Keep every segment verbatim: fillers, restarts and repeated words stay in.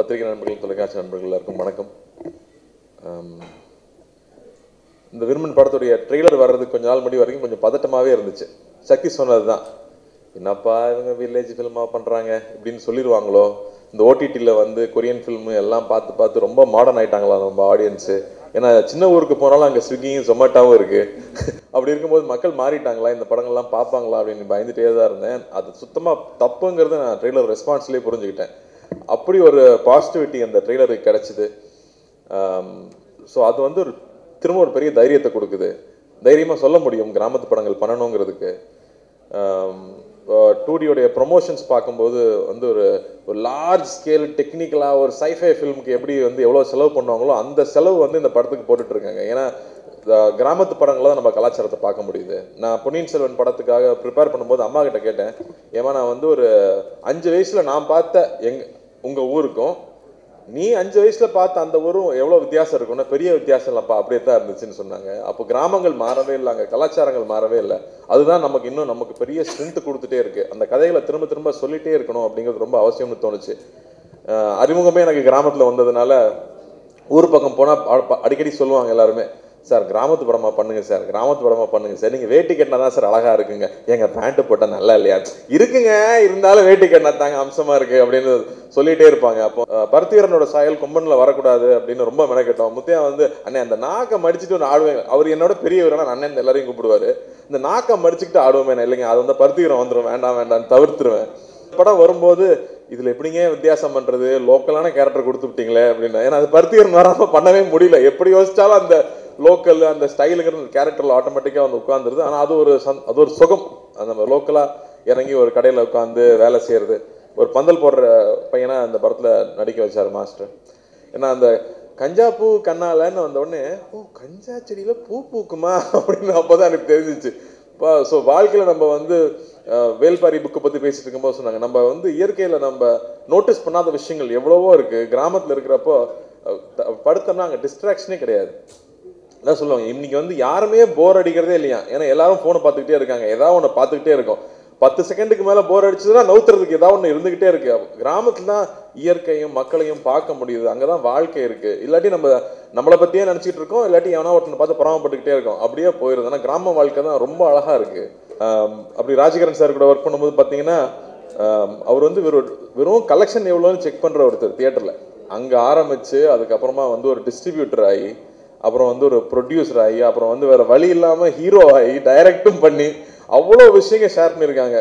பத்திரிகை நண்பர்கள், தொலைக்காட்சி நண்பர்கள் எல்லாருக்கும் வணக்கம். இந்த விருமன் படத்துடைய ட்ரெய்லர் வர்றதுக்கு கொஞ்ச நாள் முன்னாடி வரைக்கும் கொஞ்சம் பதட்டமாகவே இருந்துச்சு. சக்தி சொன்னது தான், என்னப்பா இவங்க வில்லேஜ் ஃபில்மாக பண்ணுறாங்க இப்படின்னு சொல்லிடுவாங்களோ, இந்த ஓடிடியில் வந்து கொரியன் ஃபில்மு எல்லாம் பார்த்து பார்த்து ரொம்ப மாடர்ன் ஆகிட்டாங்களா நம்ம ஆடியன்ஸு. ஏன்னா சின்ன ஊருக்கு போனாலும் அங்கே ஸ்விக்கியும் ஜொமேட்டோவும் இருக்குது. அப்படி இருக்கும்போது மக்கள் மாறிட்டாங்களா, இந்த படங்கள்லாம் பார்ப்பாங்களா அப்படின்னு பயந்துகிட்டே தான் இருந்தேன். அது சுத்தமாக தப்புங்கிறது நான் ட்ரெய்லர் ரெஸ்பான்ஸ்லேயே புரிஞ்சுக்கிட்டேன். அப்படி ஒரு பாசிட்டிவிட்டி அந்த ட்ரெய்லருக்கு கிடச்சிது. ஸோ அது வந்து ஒரு திரும்ப ஒரு பெரிய தைரியத்தை கொடுக்குது. தைரியமாக சொல்ல முடியும் கிராமத்து படங்கள் பண்ணணுங்கிறதுக்கு. டூ டியோடைய ப்ரொமோஷன்ஸ் பார்க்கும்போது வந்து ஒரு ஒரு லார்ஜ் ஸ்கேல் டெக்னிக்கலாக ஒரு சைஃபை ஃபில்முக்கு எப்படி வந்து எவ்வளோ செலவு பண்ணுவாங்களோ அந்த செலவு வந்து இந்த படத்துக்கு போட்டுட்ருக்காங்க. ஏன்னா கிராமத்து படங்களை தான் நம்ம கலாச்சாரத்தை பார்க்க முடியுது. நான் பொன்னியின் செல்வன் படத்துக்காக ப்ரிப்பேர் பண்ணும்போது அம்மா கிட்ட கேட்டேன், ஏமா நான் வந்து ஒரு அஞ்சு வயசில் நான் பார்த்த எங் உங்கள் ஊருக்கும் நீ அஞ்சு வயசுல பார்த்த அந்த ஊரும் எவ்வளோ வித்தியாசம் இருக்கும்னா பெரிய வித்தியாசம் இல்லைப்பா, அப்படியே தான் இருந்துச்சுன்னு சொன்னாங்க. அப்போ கிராமங்கள் மாறவே இல்லை, அங்கே கலாச்சாரங்கள் மாறவே இல்லை. அதுதான் நமக்கு இன்னும் நமக்கு பெரிய ஸ்ட்ரென்த் கொடுத்துட்டே இருக்கு. அந்த கதைகளை திரும்ப திரும்ப சொல்லிட்டே இருக்கணும் அப்படிங்கிறது ரொம்ப அவசியம்னு தோணுச்சு. அறிமுகமே எனக்கு கிராமத்தில் வந்ததுனால ஊர் பக்கம் போனால் அடிக்கடி சொல்லுவாங்க எல்லாருமே, சார் கிராமத்து படமாக பண்ணுங்க சார், கிராமத்து படமாக பண்ணுங்க சார், நீங்கள் வேட்டி கட்டினா தான் சார் அழகாக இருக்குங்க, எங்கள் பேண்ட்டு போட்டால் நல்லா இல்லையா இருக்குங்க, இருந்தாலும் வேட்டி கட்டினா தாங்க அம்சமாக இருக்குது அப்படின்னு சொல்லிகிட்டே இருப்பாங்க. அப்போ பருத்திவீரனோட சாயல் கொம்பனில் வரக்கூடாது அப்படின்னு ரொம்ப மெனக்கட்டோம். முத்தையா வந்து அண்ணே அந்த நாக்கை மடிச்சுட்டு ஒன்று ஆடுவேன், அவர் என்னோட பெரியவரான அண்ணன் எல்லாரையும் கூப்பிடுவார், இந்த நாக்கை மடிச்சுக்கிட்டு ஆடுவோமே இல்லைங்க, அது வந்து பருத்திவீரன் வந்துடும், வேண்டாம் வேண்டாம்னு தவிர்த்துருவேன். படம் வரும்போது இதில் எப்படிங்க வித்தியாசம் பண்ணுறது, லோக்கலான கேரக்டர் கொடுத்து விட்டீங்களே அப்படின்னா, ஏன்னா அது பருத்திவீரன் வராமல் பண்ணவே முடியல. எப்படி யோசிச்சாலும் அந்த லோக்கல் அந்த ஸ்டைலுங்கிற கேரக்டரில் ஆட்டோமேட்டிக்காக வந்து உட்காந்துருது. ஆனால் அது ஒரு சந் அது ஒரு சுகம். அந்த லோக்கலாக இறங்கி ஒரு கடையில் உட்காந்து வேலை செய்கிறது, ஒரு பந்தல் போடுற பையனாக அந்த படத்தில் நடிக்க வச்சார் மாஸ்டர். ஏன்னா அந்த கஞ்சா பூ கண்ணாலன்னு வந்த உடனே, ஓ கஞ்சா செடியில் பூ பூக்குமா அப்படின்னு அப்போ தான் எனக்கு தெரிஞ்சிச்சு. இப்போ ஸோ வாழ்க்கையில் நம்ம வந்து வேல்பாரி புக்கை பற்றி பேசிட்டு இருக்கும்போது சொன்னாங்க, நம்ம வந்து இயற்கையில் நம்ம நோட்டீஸ் பண்ணாத விஷயங்கள் எவ்வளவோ இருக்குது. கிராமத்தில் இருக்கிறப்போ படுத்தோம்னா அங்கே டிஸ்ட்ராக்ஷனே கிடையாது. என்ன சொல்லுவாங்க, இன்னைக்கு வந்து யாருமே போர் அடிக்கிறதே இல்லையா, ஏன்னா எல்லாரும் ஃபோனை பார்த்துக்கிட்டே இருக்காங்க, ஏதாவது ஒன்று பார்த்துக்கிட்டே இருக்கும். பத்து செகண்டுக்கு மேலே போர் அடிச்சதுன்னா நவுத்துறதுக்கு ஏதாவது ஒன்று இருந்துகிட்டே இருக்கு. கிராமத்தில் தான் இயற்கையும் மக்களையும் பார்க்க முடியுது, அங்கே தான் வாழ்க்கை இருக்கு. இல்லாட்டி நம்ம நம்மளை பற்றியே நினச்சிட்டு இருக்கோம், இல்லாட்டி எவனா ஒருத்தனை பார்த்து பொறாமப்பட்டுக்கிட்டே இருக்கோம், அப்படியே போயிருது. ஆனால் கிராம வாழ்க்கை தான் ரொம்ப அழகாக இருக்கு. அப்படி ராஜகிரண் சார் கூட ஒர்க் பண்ணும்போது பார்த்தீங்கன்னா, அவர் வந்து வெறும் வெறும் கலெக்ஷன் எவ்வளோன்னு செக் பண்ணுற ஒருத்தர் தியேட்டரில். அங்கே ஆரம்பித்து அதுக்கப்புறமா வந்து ஒரு டிஸ்ட்ரிபியூட்டர் ஆகி, அப்புறம் வந்து ஒரு ப்ரொடியூசர் ஆகி, அப்புறம் வந்து வேற வழி இல்லாமல் ஹீரோ ஆகி டைரக்டும் பண்ணி அவ்வளோ விஷயங்கள் ஷேர் பண்ணியிருக்காங்க.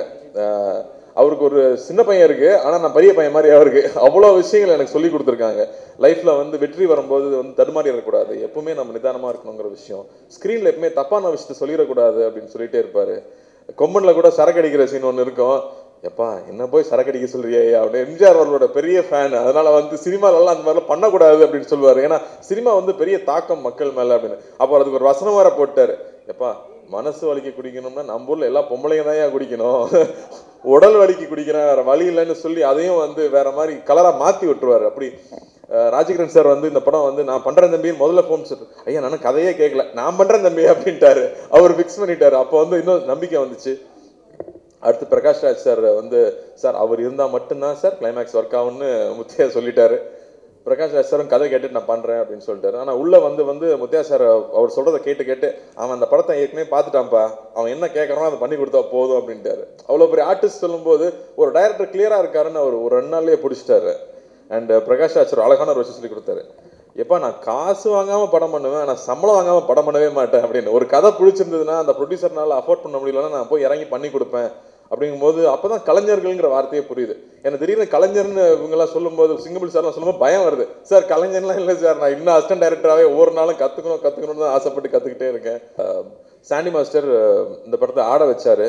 அவருக்கு ஒரு சின்ன பையன் இருக்கு, ஆனால் நான் பெரிய பையன் மாதிரி அவருக்கு அவ்வளோ விஷயங்கள் எனக்கு சொல்லி கொடுத்துருக்காங்க. லைஃப்ல வந்து வெற்றி வரும்போது வந்து தடுமாறி இருக்கக்கூடாது, எப்பவுமே நம்ம நிதானமாக இருக்கணுங்கிற விஷயம், ஸ்க்ரீனில் எப்பவுமே தப்பான விஷயத்தை சொல்லிடக்கூடாது அப்படின்னு சொல்லிட்டே இருப்பாரு. கொம்பனில் கூட சரக்கு அடிக்கிற சீன் ஒன்று இருக்கும், எப்பா என்ன போய் சரக்கடிக்க சொல்றியே அப்படின்னு. எம்ஜிஆர் அவர்களோட பெரிய ஃபேன், அதனால வந்து சினிமாலெல்லாம் அந்த மாதிரிலாம் பண்ணக்கூடாது அப்படின்னு சொல்லுவார். ஏன்னா சினிமா வந்து பெரிய தாக்கம் மக்கள் மேலே அப்படின்னு. அப்போ அதுக்கு ஒரு வசனம் வேற போட்டார், எப்பா மனசு வலிக்கு குடிக்கணும்னா நம்ம ஊரில் எல்லா பொம்பளைங்க தான் ஏன் குடிக்கணும், உடல் வலிக்கு குடிக்கிறேன் வேற வழி இல்லைன்னு சொல்லி அதையும் வந்து வேற மாதிரி கலராக மாற்றி விட்டுருவார். அப்படி ராஜகிரண் சார் வந்து இந்த படம் வந்து நான் பண்ணுறேன் தம்பின்னு முதல்ல ஃபோன் சார், ஐயா நானும் கதையே கேட்கல, நான் பண்ணுறேன் தம்பி அப்படின்ட்டாரு. அவர் ஃபிக்ஸ் பண்ணிட்டாரு. அப்போ வந்து இன்னும் நம்பிக்கை வந்துச்சு. அடுத்து பிரகாஷ் ராஜ் சார் வந்து, சார் அவர் இருந்தால் மட்டும்தான் சார் கிளைமேக்ஸ் ஒர்க் ஆகும்னு முத்தையா சொல்லிட்டாரு. பிரகாஷ் ராஜ் சாரும் கதை கேட்டு நான் பண்ணுறேன் அப்படின்னு சொல்லிட்டாரு. ஆனால் உள்ளே வந்து வந்து முத்தையா சார் அவர் சொல்கிறத கேட்டு கேட்டு அவன் அந்த படத்தை ஏற்கனவே பார்த்துட்டான்ப்பா, அவன் என்ன கேட்குறானோ அதை பண்ணி கொடுத்தா போதும் அப்படின்ட்டாரு. அவ்வளோ பெரிய ஆர்டிஸ்ட் சொல்லும்போது ஒரு டைரக்டர் கிளியராக இருக்காருன்னு அவர் ஒரு ரெண்டு நாள்லேயே பிடிச்சிட்டாரு. அண்ட் பிரகாஷ் ராஜ் சார் அழகான ஒரு விஷயம் சொல்லி கொடுத்தாரு, எப்பா நான் காசு வாங்காமல் படம் பண்ணுவேன், ஆனால் சம்பளம் வாங்காமல் படம் பண்ணவே மாட்டேன் அப்படின்னு. ஒரு கதை பிடிச்சிருந்ததுன்னா அந்த ப்ரொடியூசர்னால அஃபோர்ட் பண்ண முடியலன்னா நான் போய் இறங்கி பண்ணி கொடுப்பேன் அப்படிங்கும்போது அப்போதான் கலைஞர்கள்ங்கிற வார்த்தையே புரியுது. எனக்கு திடீர்னு கலைஞர்னு இவங்கெல்லாம் சொல்லும்போது, சிங்கபிள் சார்லாம் சொல்லும்போது பயம் வருது. சார் கலைஞர்லாம் இல்லை சார், நான் இன்னும் அசிஸ்டன்ட் டைரக்டராகவே ஒவ்வொரு நாளும் கற்றுக்கணும் கற்றுக்கணும்னு தான் ஆசைப்பட்டு கற்றுக்கிட்டே இருக்கேன். சாண்டி மாஸ்டர் இந்த படத்தை ஆட வச்சாரு.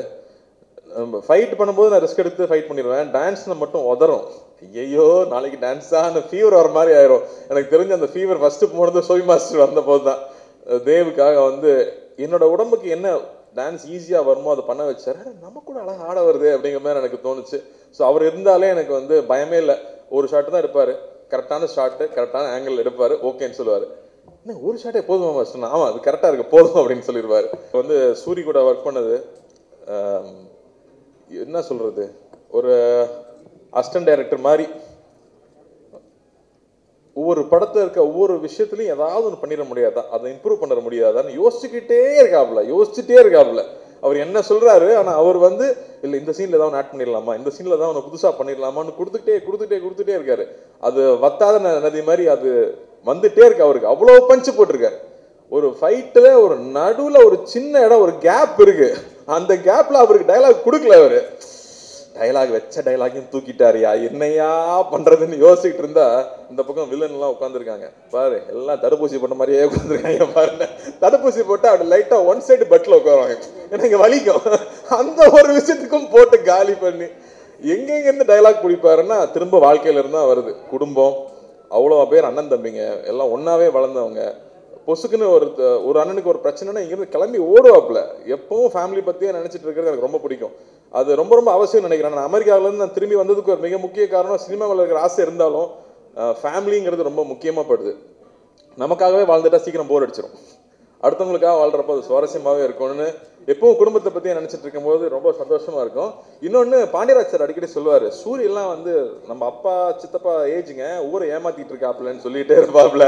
ஃபைட் பண்ணும்போது நான் ரிஸ்க் எடுத்து ஃபைட் பண்ணிடுவேன், டான்ஸில் மட்டும் உதறும். ஐயோ நாளைக்கு டான்ஸான ஃபீவர் வர மாதிரி ஆயிரும். எனக்கு தெரிஞ்ச அந்த ஃபீவர் ஃபஸ்ட்டு போனது சோய் மாஸ்டர் வந்த போது தான். தேவுக்காக வந்து என்னோட உடம்புக்கு என்ன டான்ஸ் ஈஸியாக வருமோ அதை பண்ண வச்சார். நம்ம கூட அழகாக ஆட வருது அப்படிங்கிற மாதிரி எனக்கு தோணுச்சு. ஸோ அவர் இருந்தாலே எனக்கு வந்து பயமே இல்லை. ஒரு ஷாட்டு தான் எடுப்பார், கரெக்டான ஷாட்டு கரெக்டான ஆங்கிள் எடுப்பார், ஓகேன்னு சொல்லுவார். என்ன ஒரு ஷாட்டே போதுமா மாஸ்டர், ஆமாம் அது கரெக்டாக இருக்குது போதும் அப்படின்னு சொல்லிடுவார். வந்து சூரி கூட ஒர்க் பண்ணது என்ன சொல்கிறது, ஒரு அசிஸ்டன்ட் டைரக்டர் மாதிரி ஒவ்வொரு படத்தில் இருக்க ஒவ்வொரு விஷயத்துலையும் ஏதாவது ஒன்று பண்ணிட முடியாதா, அதை இம்ப்ரூவ் பண்ண முடியாதான்னு யோசிச்சுக்கிட்டே இருக்காப்புல யோசிச்சுட்டே இருக்காப்புல அவர் என்ன சொல்றாரு. ஆனால் அவர் வந்து இல்லை இந்த சீனில் ஏதாவது ஆட் பண்ணிடலாமா, இந்த சீனில் ஏதாவது ஒன்று புதுசாக பண்ணிடலாமான்னு கொடுத்துட்டே கொடுத்துட்டே கொடுத்துட்டே இருக்காரு. அது வத்தாத நதி மாதிரி அது வந்துட்டே இருக்கு. அவருக்கு அவ்வளோ பஞ்சு போட்டிருக்காரு. ஒரு ஃபைட்டில் ஒரு நடுவில் ஒரு சின்ன இடம் ஒரு கேப் இருக்கு. அந்த கேப்ல அவருக்கு டைலாக் கொடுக்கல. அவரு டைலாக் வச்ச டைலாக்கையும் தூக்கிட்டாரியா, என்னையா பண்றதுன்னு யோசிச்சுட்டு இருந்தா இந்த பக்கம் வில்லன் எல்லாம் உட்காந்துருக்காங்க பாரு, எல்லாம் தடுப்பூசி போட்ட மாதிரியே உட்காந்துருக்காங்க பாருங்க. தடுப்பூசி போட்டு அப்படி லைட்டா ஒன் சைடு பெட்ல உட்காருவாங்க, எனக்கு வலிக்கும். அந்த ஒரு விஷயத்துக்கும் போட்டு காலி பண்ணி எங்கெங்க இருந்து டைலாக் பிடிப்பாருன்னா திரும்ப வாழ்க்கையில இருந்தா வருது. குடும்பம், அவ்வளோ பேர் அண்ணன் தம்பிங்க எல்லாம் ஒன்னாவே வளர்ந்தவங்க. பொசுக்குன்னு ஒரு ஒரு அண்ணனுக்கு ஒரு பிரச்சனைனா இங்கிருந்து கிளம்பி ஓடுவாப்புல. எப்பவும் ஃபேமிலி பத்தியே நினைச்சிட்டு இருக்கிறது எனக்கு ரொம்ப பிடிக்கும். அது ரொம்ப ரொம்ப அவசியம் நினைக்கிறேன். நான் அமெரிக்காவிலேருந்து நான் திரும்பி வந்ததுக்கு ஒரு மிக முக்கிய காரணம் சினிமாவில் இருக்கிற ஆசை இருந்தாலும் ஃபேமிலிங்கிறது ரொம்ப முக்கியமாக படுது. நமக்காகவே வாழ்ந்துட்டா சீக்கிரம் போர் அடிச்சிடும். அடுத்தவங்களுக்காக வாழ்றப்போ அது சுவாரஸ்யமாகவே இருக்கும்னு எப்பவும் குடும்பத்தை பற்றியே நினச்சிட்டு இருக்கும்போது ரொம்ப சந்தோஷமாக இருக்கும். இன்னொன்று பாண்டியராஜ் சார் அடிக்கடி சொல்லுவார், சூரியெல்லாம் வந்து நம்ம அப்பா சித்தப்பா ஏஜுங்க ஊரை ஏமாத்திட்டு இருக்காப்புலன்னு சொல்லிட்டே இருப்பாப்புல.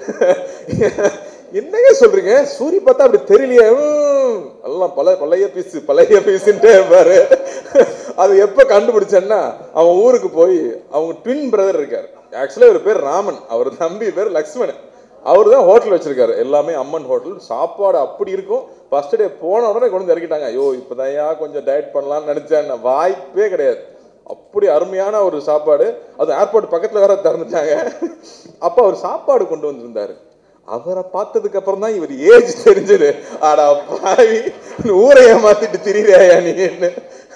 என்னங்க சொல்றீங்க, சூரிய பார்த்தா அப்படி தெரியலையே, எல்லாம் பல பழைய பீஸு பழைய பீஸுன்ட்டே இருப்பாரு. அது எப்போ கண்டுபிடிச்சேன்னா அவன் ஊருக்கு போய் அவங்க ட்வின் பிரதர் இருக்கார். ஆக்சுவலாக ஒரு பேர் ராமன், அவர் தம்பி பேர் லக்ஷ்மணன். அவர் தான் ஹோட்டல் வச்சிருக்காரு, எல்லாமே அம்மன் ஹோட்டல். சாப்பாடு அப்படி இருக்கும். ஃபர்ஸ்ட் டே போன உடனே கொண்டு வந்து இறக்கிட்டாங்க. ஐயோ இப்போதையா கொஞ்சம் டயட் பண்ணலாம்னு நினைச்சேன், வாய்ப்பே கிடையாது. அப்படி அருமையான ஒரு சாப்பாடு, அது ஏர்போர்ட் பக்கத்தில் வேற திறந்துட்டாங்க. அப்போ அவர் சாப்பாடு கொண்டு வந்திருந்தாரு. அவரை பார்த்ததுக்கு அப்புறம் தான் இவர் ஏஜ் தெரிஞ்சது. ஆடா பாவி, ஊரை ஏமாத்திட்டு திரியாயா நீ என்ன.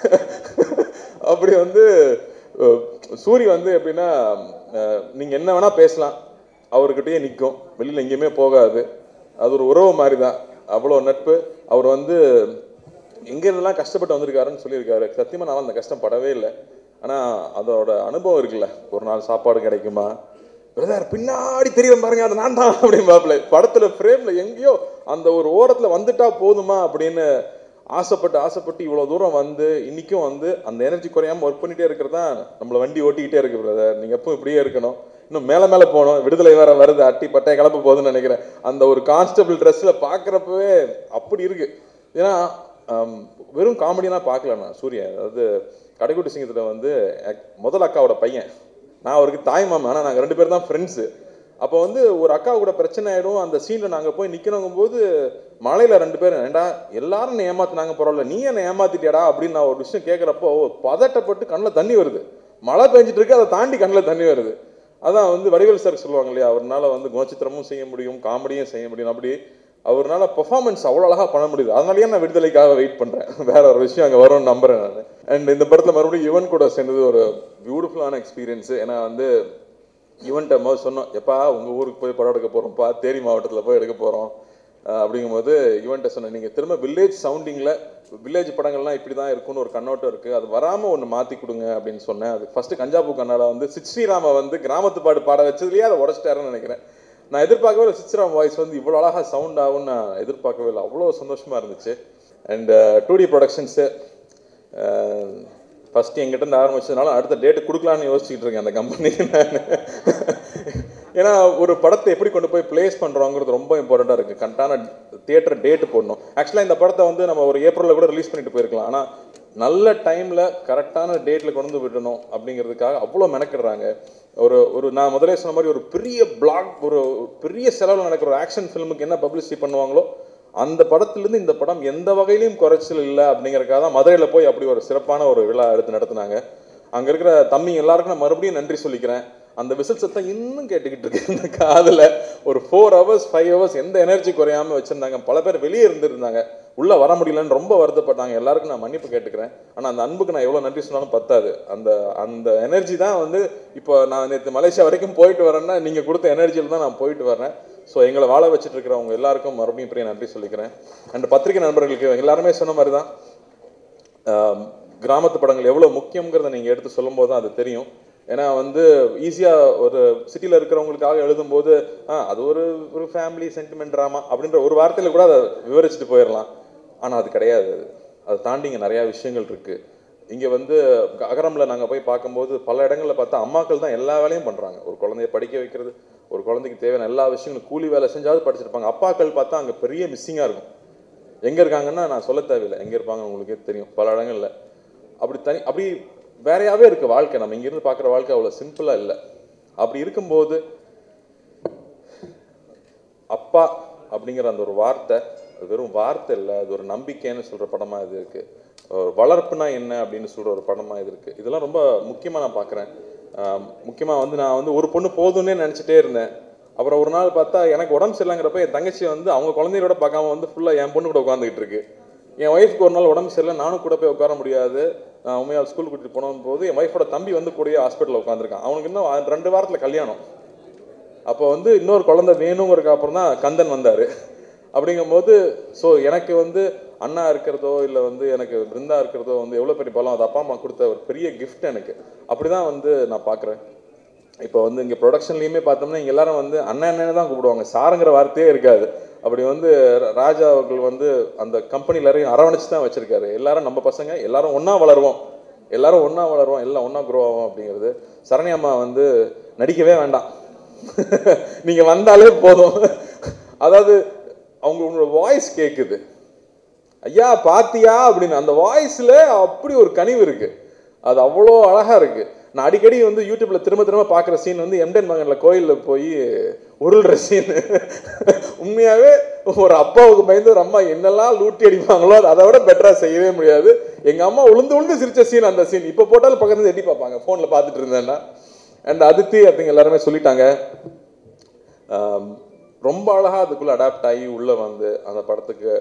அப்படி வந்து சூரி வந்து எப்படின்னா நீங்க என்ன வேணா பேசலாம், அவர்கிட்டயே நிற்கும், வெளியில் எங்கேயுமே போகாது. அது ஒரு உறவு மாதிரி தான், அவ்வளோ நட்பு. அவர் வந்து எங்கேருந்தெல்லாம் கஷ்டப்பட்டு வந்திருக்காருன்னு சொல்லியிருக்காரு. சத்தியமாக நான் அந்த கஷ்டம் படவே இல்லை. ஆனால் அதோட அனுபவம் இருக்குல்ல, ஒரு நாள் சாப்பாடு கிடைக்குமா, பிரதர் பின்னாடி தெரியும் பாருங்க அது நான் தான் அப்படின்னு பாப்பில படத்துல ஃப்ரேம்ல எங்கேயோ அந்த ஒரு ஓரத்துல வந்துட்டா போதுமா அப்படின்னு ஆசைப்பட்டு ஆசைப்பட்டு இவ்வளோ தூரம் வந்து இன்னைக்கும் வந்து அந்த எனர்ஜி குறையாமல் ஒர்க் பண்ணிகிட்டே இருக்கிறது தான் நம்மளை வண்டி ஓட்டிக்கிட்டே இருக்கு பிரதர். நீங்கள் எப்பவும் இப்படியே இருக்கணும், இன்னும் மேலே மேலே போகணும், விடுதலை வேற வருது, அட்டி பட்டையை கிளம்ப போகுதுன்னு நினைக்கிறேன். அந்த ஒரு கான்ஸ்டபிள் ட்ரெஸ்ஸில் பார்க்குறப்பவே அப்படி இருக்கு. ஏன்னா வெறும் காமெடியெலாம் பார்க்கல நான் சூர்யா. அதாவது கடைக்குட்டி சிங்கத்தில் வந்து முதல் அக்காவோட பையன், நான் அவருக்கு தாய் மாமா, ஆனால் நாங்கள் ரெண்டு பேர் தான் ஃப்ரெண்ட்ஸு. அப்போ வந்து ஒரு அக்கா கூட பிரச்சனை ஆகிடும், அந்த சீனில் நாங்கள் போய் நிற்கணுங்கும் போது மலையில் ரெண்டு பேரும் ஏண்டா எல்லாரும் என்னை ஏமாத்தினாங்க பரவாயில்ல நீ என்னை ஏமாத்திட்டியாடா அப்படின்னு நான் ஒரு விஷயம் கேட்குறப்போ பதட்டப்பட்டு கண்ணில் தண்ணி வருது. மழை பெஞ்சிட்டு இருக்கு, அதை தாண்டி கண்ணில் தண்ணி வருது. அதான் வந்து வடிவேல் சார் சொல்லுவாங்க இல்லையா, அவர்னால வந்து குணச்சித்திரமும் செய்ய முடியும், காமெடியும் செய்ய முடியும். அப்படி அவர்னால பெர்ஃபார்மன்ஸ் அவ்வளோ அழகாக பண்ண முடியுது. அதனாலேயே நான் விடுதலைக்காக வெயிட் பண்ணுறேன். வேற ஒரு விஷயம் அங்கே வரும்னு நம்புறேன் நான். அண்ட் இந்த படத்தில் மறுபடியும் யுவன் கூட சேர்ந்தது ஒரு பியூட்டிஃபுல்லான எக்ஸ்பீரியன்ஸு. ஏன்னா வந்து யுவன்கிட்ட போது சொன்னோம், எப்பா உங்கள் ஊருக்கு போய் படம் எடுக்க போகிறோம்ப்பா, தேனி மாவட்டத்தில் போய் எடுக்க போகிறோம் அப்படிங்கும்போது யுவன்கிட்ட சொன்னேன், நீங்கள் திரும்ப வில்லேஜ் சவுண்டிங்கில் வில்லேஜ் படங்கள்லாம் இப்படி தான் இருக்குன்னு ஒரு கண்ணோட்டம் இருக்குது, அது வராமல் ஒன்று மாற்றி கொடுங்க அப்படின்னு சொன்னேன். அது ஃபஸ்ட்டு கஞ்சாபூ கண்ணால் வந்து சித்ஸ்ரீராமை வந்து கிராமத்து பாடு பாட வச்சதுலேயே அதை உடச்சிட்டாருன்னு நினைக்கிறேன். நான் எதிர்பார்க்கவே இல்லை சித்ஸ்ரீராம் வாய்ஸ் வந்து இவ்வளோ அழகாக சவுண்ட் ஆகும்னு நான் எதிர்பார்க்கவே இல்லை. அவ்வளோ சந்தோஷமாக இருந்துச்சு. And two D productions first எங்கிட்ட இருந்து ஆரம்பிச்சதுனால அடுத்த டேட்டு கொடுக்கலான்னு யோசிச்சுட்டு இருக்கேன் அந்த கம்பெனிக்கு நான். ஏன்னா ஒரு படத்தை எப்படி கொண்டு போய் பிளேஸ் பண்ணுறோங்கிறது ரொம்ப இம்பார்ட்டண்ட்டாக இருக்குது. கரெக்டான தியேட்டர் டேட்டு போடணும். ஆக்சுவலாக இந்த படத்தை வந்து நம்ம ஒரு ஏப்ரலில் கூட ரிலீஸ் பண்ணிட்டு போயிருக்கலாம், ஆனால் நல்ல டைமில் கரெக்டான டேட்டில் கொண்டு வந்து விடணும் அப்படிங்கிறதுக்காக அவ்வளோ மெனக்கிடுறாங்க. ஒரு ஒரு நான் முதலே சொன்ன மாதிரி ஒரு பெரிய பிளாக், ஒரு பெரிய செலவில் நடக்கிற ஒரு ஆக்ஷன் ஃபிலிமுக்கு என்ன பப்ளிசிட்டி பண்ணுவாங்களோ அந்த படத்துலேருந்து இந்த படம் எந்த வகையிலையும் குறைச்சல் இல்லை அப்படிங்கிறக்காக தான் மதுரையில் போய் அப்படி ஒரு சிறப்பான ஒரு விழா எடுத்து நடத்துனாங்க. அங்கே இருக்கிற தம்பி எல்லாருக்கும் நான் மறுபடியும் நன்றி சொல்லிக்கிறேன். அந்த விசில் சத்தம் இன்னும் கேட்டுக்கிட்டு இருக்கு இந்த காதில். ஒரு ஃபோர் ஹவர்ஸ் ஃபைவ் ஹவர்ஸ் எந்த எனர்ஜி குறையாமல் வச்சுருந்தாங்க. பல பேர் வெளியே இருந்துருந்தாங்க, உள்ளே வர முடியலன்னு ரொம்ப வருத்தப்பட்டாங்க. எல்லாருக்கும் நான் மன்னிப்பு கேட்டுக்கிறேன். ஆனால் அந்த அன்புக்கு நான் எவ்வளோ நன்றி சொன்னாலும் பத்தாது. அந்த அந்த எனர்ஜி தான் வந்து இப்போ நான் நேற்று மலேசியா வரைக்கும் போயிட்டு வரேன்னா நீங்கள் கொடுத்த எனர்ஜியில் தான் நான் போயிட்டு வரேன். ஸோ எங்களை வாழ வச்சுட்டு இருக்கிறவங்க எல்லாருக்கும் மறுபடியும் பெரிய நன்றி சொல்லிக்கிறேன். அண்ட் பத்திரிகை நண்பர்களுக்கு எல்லாருமே சொன்ன மாதிரி தான் கிராமத்து படங்கள் எவ்வளோ முக்கியங்கிறத நீங்கள் எடுத்து சொல்லும் போது தான் அது தெரியும். ஏன்னா வந்து ஈஸியாக ஒரு சிட்டியில் இருக்கிறவங்களுக்காக எழுதும்போது ஆ அது ஒரு ஒரு ஃபேமிலி சென்டிமெண்ட் ட்ராமா அப்படின்ற ஒரு வார்த்தையில் கூட அதை விவரிச்சுட்டு போயிடலாம். ஆனால் அது கிடையாது. அதை தாண்டி இங்கே நிறையா விஷயங்கள் இருக்குது. இங்கே வந்து அகரமில் நாங்கள் போய் பார்க்கும்போது பல இடங்களில் பார்த்தா அம்மாக்கள் தான் எல்லா வேலையும் பண்ணுறாங்க. ஒரு குழந்தைய படிக்க வைக்கிறது, ஒரு குழந்தைக்கு தேவையான எல்லா விஷயங்களும் கூலி வேலை செஞ்சாவது படிச்சிருப்பாங்க. அப்பாக்கள் பார்த்தா அங்கே பெரிய மிஸ்ஸிங்காக இருக்கும். எங்கே இருக்காங்கன்னா நான் சொல்ல தேவையில்லை, எங்கே இருப்பாங்க உங்களுக்கே தெரியும் பல இடங்கள்ல. அப்படி தனி அப்படி வேறையாகவே இருக்குது வாழ்க்கை. நம்ம இங்கேருந்து பார்க்குற வாழ்க்கை அவ்வளோ சிம்பிளாக இல்லை. அப்படி இருக்கும்போது அப்பா அப்படிங்கிற அந்த ஒரு வார்த்தை வெறும் வார்த்தை இல்லை, அது ஒரு நம்பிக்கைன்னு சொல்கிற படமாக இது இருக்குது. வளர்ப்புனா என்ன அப்படின்னு சொல்கிற ஒரு படமாக இது இருக்குது. இதெல்லாம் ரொம்ப முக்கியமாக நான் பார்க்குறேன். முக்கியமாக வந்து நான் வந்து ஒரு பொண்ணு போதும்னே நினச்சிட்டே இருந்தேன். அப்புறம் ஒரு நாள் பார்த்தா எனக்கு உடம்பு சரியில்லைங்கிறப்ப என் தங்கச்சி வந்து அவங்க குழந்தையோட பார்க்காம வந்து ஃபுல்லாக என் பொண்ணு கூட உட்காந்துக்கிட்டு இருக்கு. என் ஒய்ஃப்க்கு ஒரு நாள் உடம்பு சரியில்லை, நானும் கூட போய் உட்கார முடியாது. நான் உண்மையாக ஸ்கூல் கூட்டிகிட்டு போன போது என் ஒய்ஃபோட தம்பி வந்து கூடயே ஹாஸ்பிட்டலில் உட்காந்துருக்கான். அவனுக்கு இன்னும் ரெண்டு வாரத்தில் கல்யாணம். அப்போ வந்து இன்னொரு குழந்தை வேணுங்கிறதுக்கு அப்புறம் தான் கந்தன் வந்தார். அப்படிங்கும்போது ஸோ எனக்கு வந்து அண்ணா இருக்கிறதோ இல்லை வந்து எனக்கு பிருந்தா இருக்கிறதோ வந்து எவ்வளோ பெரிய பலம், அது அப்பா அம்மா கொடுத்த ஒரு பெரிய கிஃப்ட் எனக்கு. அப்படி தான் வந்து நான் பார்க்குறேன். இப்போ வந்து இங்கே ப்ரொடக்ஷன்லேயுமே பார்த்தோம்னா இங்கே எல்லாரும் வந்து அண்ணன் அண்ணன்னு தான் கூப்பிடுவாங்க, சாருங்கிற வார்த்தையே இருக்காது. அப்படி வந்து ராஜா அவர்கள் வந்து அந்த கம்பெனியில் எல்லாரையும் அரவணைச்சு தான் வச்சுருக்காரு. எல்லாரும் நம்ம பசங்க எல்லாரும் ஒன்றா வளருவோம், எல்லாரும் ஒன்றா வளருவோம், எல்லாம் ஒன்றா க்ரோ ஆகும் அப்படிங்கிறது. சரண்யா அம்மா வந்து நடிக்கவே வேண்டாம், நீங்கள் வந்தாலே போதும். அதாவது அவங்க உங்களோட வாய்ஸ் கேட்குது, ஐயா பாத்தியா அப்படின்னு அந்த வாய்ஸில் அப்படி ஒரு கனிவு இருக்குது. அது அவ்வளோ அழகாக இருக்குது. நான் அடிக்கடி வந்து யூடியூப்பில் திரும்ப திரும்ப பார்க்குற சீன் வந்து எம்டன் மகனில் கோயிலில் போய் உருள்ற சீன். உண்மையாகவே ஒரு அப்பாவுக்கு பயந்து ஒரு அம்மா என்னெல்லாம் லூட்டி அடிப்பாங்களோ அது அதை விட பெட்டராக செய்யவே முடியாது. எங்கள் அம்மா உளுந்து உளுந்து சிரிச்ச சீன் அந்த சீன். இப்போ போட்டாலும் பக்கத்துல எட்டி பார்ப்பாங்க ஃபோனில் பார்த்துட்டு இருந்தேன்னா. அண்ட் அதித்தி அப்படிங்க எல்லாருமே சொல்லிட்டாங்க. ரொம்ப அழகாக அதுக்குள்ளே அடாப்ட் ஆகி உள்ளே வந்து அந்த படத்துக்கு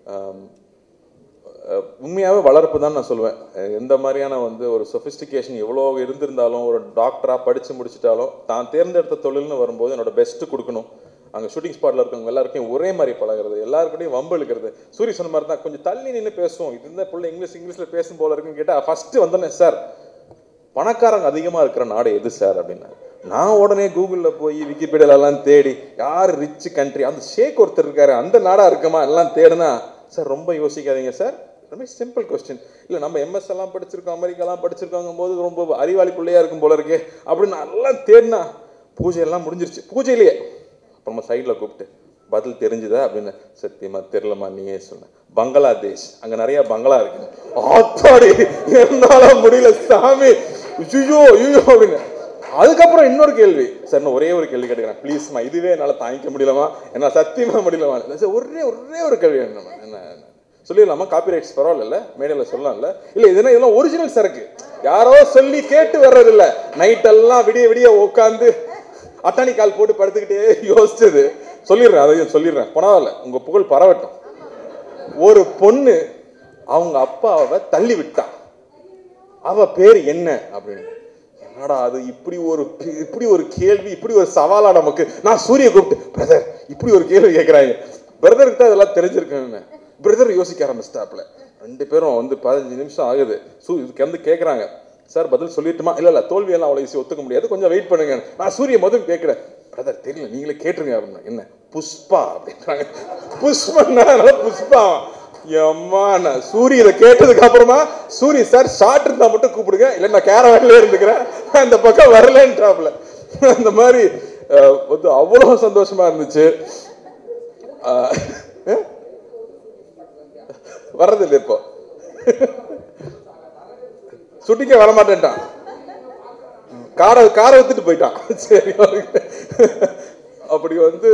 உண்மையாகவே வளர்ப்பு தான் நான் சொல்லுவேன். எந்த மாதிரியான வந்து ஒரு சொஃபிஸ்டிகேஷன் எவ்வளோ இருந்திருந்தாலும் ஒரு டாக்டராக படித்து முடிச்சிட்டாலும் தான் தேர்ந்தெடுத்த தொழில்னு வரும்போது என்னோட பெஸ்ட்டு கொடுக்கணும். அங்கே ஷூட்டிங் ஸ்பாட்டில் இருக்கவங்க எல்லாருக்கும் ஒரே மாதிரி பழகிறது, எல்லாருக்கிட்டையும் வம்பு இழுக்கிறது. சூரிய சொன்ன மாதிரி தான் கொஞ்சம் தள்ளி நின்று பேசுவோம். இது இந்த பிள்ளை இங்கிலீஷ் இங்கிலீஷில் பேசும் போல இருக்குன்னு கேட்டால் ஃபஸ்ட்டு வந்தோன்னே சார் பணக்காரங்க அதிகமாக இருக்கிற நாடு எது சார் அப்படின்னா, நான் உடனே கூகுளில் போய் விக்கிபீடியாலெல்லாம் தேடி யார் ரிச் கண்ட்ரி, அந்த ஷேக் ஒருத்தர் இருக்காரு அந்த நாடாக இருக்குமா எல்லாம் தேடுனா, சார் ரொம்ப யோசிக்காதீங்க சார், ரொம்ப சிம்பிள் கொஸ்டின். இல்லை நம்ம எம்எஸ் எல்லாம் படிச்சிருக்கோம், அமெரிக்காலாம் படிச்சிருக்காங்கும் போது ரொம்ப அறிவாளி பிள்ளையா இருக்கும் போல இருக்கே அப்படின்னு நல்லா தேடினா பூஜையெல்லாம் முடிஞ்சிருச்சு. பூஜையிலேயே அப்புறமா சைடில் கூப்பிட்டு பதில் தெரிஞ்சுதா அப்படின்னு, சத்தியமா தெரியலமா நீயே சொன்ன, பங்களாதேஷ் அங்கே நிறையா பங்களா இருக்கு. ஆத்தாடி என்னால முடியல சாமி, ஐயோ ஐயோ அப்படின்னு. அதுக்கப்புறம் இன்னொரு கேள்வி, சார் நான் ஒரே ஒரு கேள்வி கேட்டுக்கிறேன் ப்ளீஸ்மா, இதுவே என்னால் தாங்கிக்க முடியலமா, என்ன சத்தியமா முடியலமா, ஒரே ஒரே ஒரு கேள்வி என்னமா என்ன சொல்லிடலாமா, காப்பிரைட்ஸ் பரவாயில்ல மேடையில் சொல்லலாம்ல, இல்லை இதுனா இதெல்லாம் ஒரிஜினல் சரக்கு, யாரோ சொல்லி கேட்டு வர்றதில்ல, நைட்டெல்லாம் விடிய விடிய உட்காந்து அட்டானி கால் போட்டு படுத்துக்கிட்டே யோசிச்சது. சொல்லிடுறேன், அதையும் சொல்லிடுறேன், பரவாயில்ல உங்க புகழ் பரவட்டும். ஒரு பொண்ணு அவங்க அப்பாவை தள்ளி விட்டா, அவ பேர் என்ன அப்படின்னு. என்னடா அது இப்படி ஒரு இப்படி ஒரு கேள்வி, இப்படி ஒரு சவாலா நமக்கு. நான் சூரிய கூப்பிட்டு, பிரதர் இப்படி ஒரு கேள்வி கேட்கிறாங்க, பிரதருக்கு தான் இதெல்லாம் தெரிஞ்சிருக்குன்னு. பிரதர் யோசிக்க ஆரம்பிச்சிட்டாப்ல. ரெண்டு பேரும் வந்து பதினஞ்சு நிமிஷம் ஆகுது. சூ இதுக்கு வந்து கேட்குறாங்க, சார் பதில் சொல்லிட்டுமா, இல்லை இல்லை தோல்வியெல்லாம் அவ்வளோ ஈஸி ஒத்துக்க முடியாது, கொஞ்சம் வெயிட் பண்ணுங்க. நான் சூரிய முதல் கேட்குறேன், பிரதர் தெரியல நீங்களே கேட்டுருங்க அப்படின்னா. என்ன புஷ்பா அப்படின்றாங்க. புஷ்பன்னா புஷ்பா எம்மா. நான் சூரிய இதை கேட்டதுக்கு அப்புறமா சூரிய சார் ஷார்ட் இருந்தா மட்டும் கூப்பிடுங்க, இல்லை நான் கேரவேன்ல இருந்துக்கிறேன், அந்த பக்கம் வரலன்றாப்ல. அந்த மாதிரி வந்து அவ்வளோ சந்தோஷமா இருந்துச்சு. வர்றதில்லை இப்போ, சுட்டிக்க வரமாட்டேன்ட்டான், காரை காரை வித்துட்டு போயிட்டான். சரி அப்படி வந்து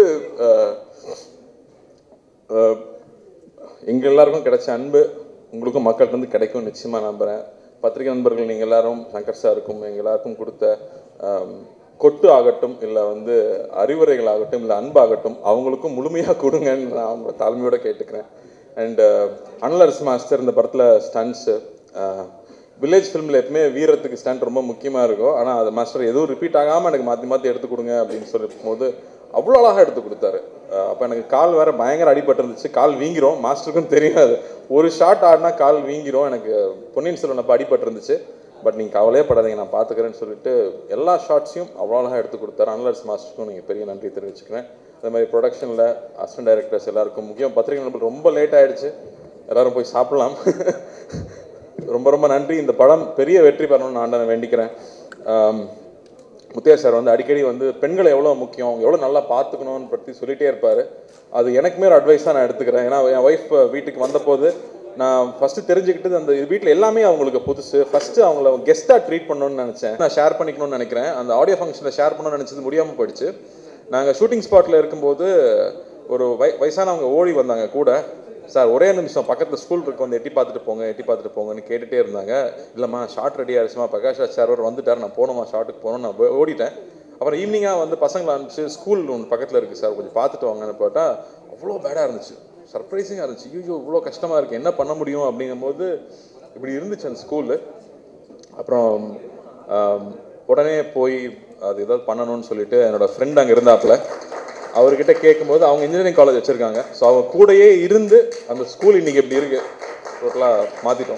எங்க எல்லாருக்கும் கிடைச்ச அன்பு உங்களுக்கும் மக்கள்கிட்ட இருந்து கிடைக்கும் நிச்சயமா நம்புறேன். பத்திரிகை நண்பர்கள் நீங்கள் எல்லாரும் சங்கர் சாருக்கும் எங்கள் எல்லாருக்கும் கொடுத்த கொட்டு ஆகட்டும், இல்லை வந்து அறிவுரைகள் ஆகட்டும், இல்லை அன்பாகட்டும், அவங்களுக்கும் முழுமையாக கொடுங்கன்னு நான் அவங்க தாழ்மையோட கேட்டுக்கிறேன். அண்டு அனலரசு மாஸ்டர் இந்த படத்தில் ஸ்டன்ட்ஸு, வில்லேஜ் ஃபிலிமில் எப்பவுமே வீரத்துக்கு ஸ்டண்ட் ரொம்ப முக்கியமாக இருக்கும். ஆனால் அது மாஸ்டர் எதுவும் ரிப்பீட் ஆகாமல் எனக்கு மாற்றி மாற்றி எடுத்து கொடுங்க அப்படின்னு சொல்லிருக்கும் போது அவ்வளோ அழகாக எடுத்து கொடுத்தாரு. அப்போ எனக்கு கால் வேறு பயங்கர அடிபட்டு இருந்துச்சு, கால் வீங்கிரும், மாஸ்டருக்கும் தெரியாது, ஒரு ஷாட் ஆடினா கால் வீங்கிரும். எனக்கு பொன்னியின் செல்வன் அப்போ அடிபட்டு இருந்துச்சு, பட் நீங்கள் கவலையே படாதீங்க நான் பார்த்துக்கிறேன்னு சொல்லிட்டு எல்லா ஷாட்ஸையும் அவ்வளோ அழகாக எடுத்து கொடுத்தாரு. அனலர்ஸ் மாஸ்டருக்கும் நீங்கள் பெரிய நன்றி தெரிவிச்சுக்கிறேன். அதே மாதிரி ப்ரொடக்ஷனில் அசிஸ்டன்ட் டைரக்டர்ஸ் எல்லாருக்கும், முக்கியம் பத்திரிகை நண்பர்கள், ரொம்ப லேட் ஆகிடுச்சு, எல்லோரும் போய் சாப்பிட்லாம். ரொம்ப ரொம்ப நன்றி. இந்த படம் பெரிய வெற்றி பெறணும்னு நான் வேண்டிக்கிறேன். முத்தையா சார் வந்து அடிக்கடி வந்து பெண்களை எவ்வளோ முக்கியம், எவ்வளோ நல்லா பார்த்துக்கணும்னு பற்றி சொல்லிகிட்டே இருப்பார். அது எனக்குமே ஒரு அட்வைஸாக நான் எடுத்துக்கிறேன். ஏன்னா என் ஒய்ஃப் வீட்டுக்கு வந்தபோது நான் ஃபஸ்ட்டு தெரிஞ்சுக்கிட்டு அந்த வீட்டில் எல்லாமே அவங்களுக்கு புதுசு. ஃபஸ்ட்டு அவங்கள கெஸ்ட்டாக ட்ரீட் பண்ணணும்னு நினச்சேன். நான் ஷேர் பண்ணிக்கணும்னு நினைக்கிறேன். அந்த ஆடியோ ஃபங்க்ஷனில் ஷேர் பண்ணணும்னு நினச்சது முடியாமல் போயிடுச்சு. நாங்கள் ஷூட்டிங் ஸ்பாட்டில் இருக்கும்போது ஒரு வய வயசானவங்க ஓடி வந்தாங்க கூட. சார் ஒரே நிமிஷம் பக்கத்தில் ஸ்கூல் இருக்கு, வந்து எட்டி பார்த்துட்டு போங்க எட்டி பார்த்துட்டு போங்கன்னு கேட்டுகிட்டே இருந்தாங்க. இல்லைம்மா ஷார்ட் ரெடி ஆகிடுச்சுமா, பிரகாஷ் ராஜ் சார் ஒரு வந்துட்டார், நான் போகணுமா ஷார்ட்டுக்கு போகணும், நான் ஓடிட்டேன். அப்புறம் ஈவினிங்காக வந்து பசங்களை அனுப்பிச்சு ஸ்கூல் ஒன்று பக்கத்தில் இருக்குது சார், கொஞ்சம் பார்த்துட்டு வாங்கன்னு போட்டால் அவ்வளோ பேடாக இருந்துச்சு. சர்ப்ரைசிங்காக இருந்துச்சு. ஐயோ இவ்வளோ கஷ்டமாக இருக்குது, என்ன பண்ண முடியும் அப்படிங்கும்போது இப்படி இருந்துச்சு அந்த ஸ்கூலு. அப்புறம் உடனே போய் அது ஏதாவது பண்ணணும்னு சொல்லிட்டு என்னோடய ஃப்ரெண்ட் அங்கே இருந்தாப்புல அவர்கிட்ட கேட்கும்போது அவங்க இன்ஜினியரிங் காலேஜ் வச்சுருக்காங்க. ஸோ அவங்க கூடயே இருந்து அந்த ஸ்கூல் இன்றைக்கி எப்படி இருக்குது டோட்டலாக மாற்றிட்டோம்.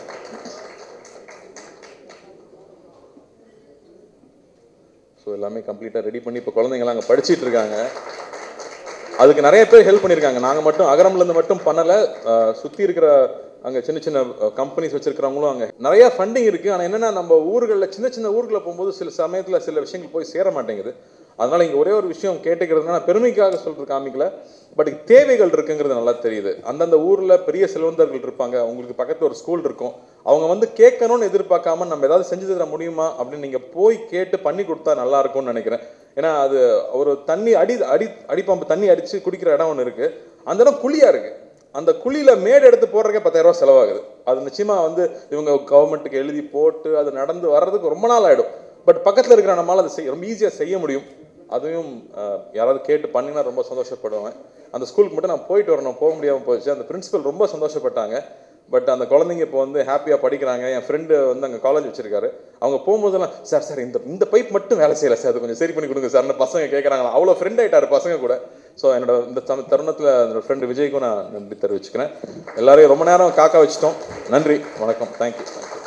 ஸோ எல்லாமே கம்ப்ளீட்டாக ரெடி பண்ணி இப்போ குழந்தைங்களாம் அங்கே படிச்சுட்டு இருக்காங்க. அதுக்கு நிறைய பேர் ஹெல்ப் பண்ணியிருக்காங்க. நாங்கள் மட்டும் அகரம்லேருந்து மட்டும் பண்ணலை, சுற்றி இருக்கிற அங்கே சின்ன சின்ன கம்பெனிஸ் வச்சுருக்கிறவங்களும் அங்கே நிறையா ஃபண்டிங் இருக்குது. ஆனால் என்னென்னா நம்ம ஊர்களில் சின்ன சின்ன ஊர்களில் போகும்போது சில சமயத்தில் சில விஷயங்கள் போய் சேர மாட்டேங்குது. அதனால் இங்கே ஒரே ஒரு விஷயம் கேட்டுக்கிறதுனா பெருமைக்காக சொல்கிறது காமிக்கல, பட் தேவைகள் இருக்குங்கிறது நல்லா தெரியுது. அந்தந்த ஊரில் பெரிய செல்வந்தர்கள் இருப்பாங்க, அவங்களுக்கு பக்கத்தில் ஒரு ஸ்கூல் இருக்கும், அவங்க வந்து கேட்கணும்னு எதிர்பார்க்காம நம்ம ஏதாவது செஞ்சு தர முடியுமா அப்படின்னு நீங்கள் போய் கேட்டு பண்ணி கொடுத்தா நல்லா இருக்கும்னு நினைக்கிறேன். ஏன்னா அது ஒரு தண்ணி அடி அடி அடிப்பம்பு தண்ணி அடித்து குடிக்கிற இடம் ஒன்று இருக்குது. அந்த இடம் குழியாக இருக்குது. அந்த குழியில் மேடு எடுத்து போடுறதுக்கே பத்தாயிரம் ரூபா செலவாகுது. அது நிச்சயமாக வந்து இவங்க கவர்மெண்ட்டுக்கு எழுதி போட்டு அது நடந்து வர்றதுக்கு ரொம்ப நாள் ஆகிடும். பட் பக்கத்தில் இருக்கிற நம்மளால் அதை செய்ய ரொம்ப ஈஸியாக செய்ய முடியும். அதையும் யாராவது கேட்டு பண்ணிங்கன்னா ரொம்ப சந்தோஷப்படுவேன். அந்த ஸ்கூலுக்கு மட்டும் நான் போயிட்டு வரணும், போக முடியாமல் போச்சு. அந்த பிரின்சிபல் ரொம்ப சந்தோஷப்பட்டாங்க. பட் அந்த குழந்தைங்க இப்போ வந்து ஹாப்பியாக படிக்கிறாங்க. என் ஃப்ரெண்டு வந்து அங்கே காலேஜ் வச்சிருக்காரு. அவங்க போகும்போதெல்லாம் சார் சார் இந்த இந்த பைப் மட்டும் வேலை செய்யலை சார், அது கொஞ்சம் சரி பண்ணி கொடுங்க சார்னு பசங்க கேட்குறாங்களா. அவ்வளோ ஃப்ரெண்ட் ஆகிட்டார் பசங்க கூட. ஸோ என்னோட இந்த தருணத்தில் என்னோட ஃப்ரெண்டு விஜய்க்கும் நான் நன்றி தெரிவிச்சுக்கிறேன். எல்லாரையும் ரொம்ப நேரம் காக்கா வச்சுட்டோம். நன்றி, வணக்கம், தேங்க்யூ தேங்க்யூ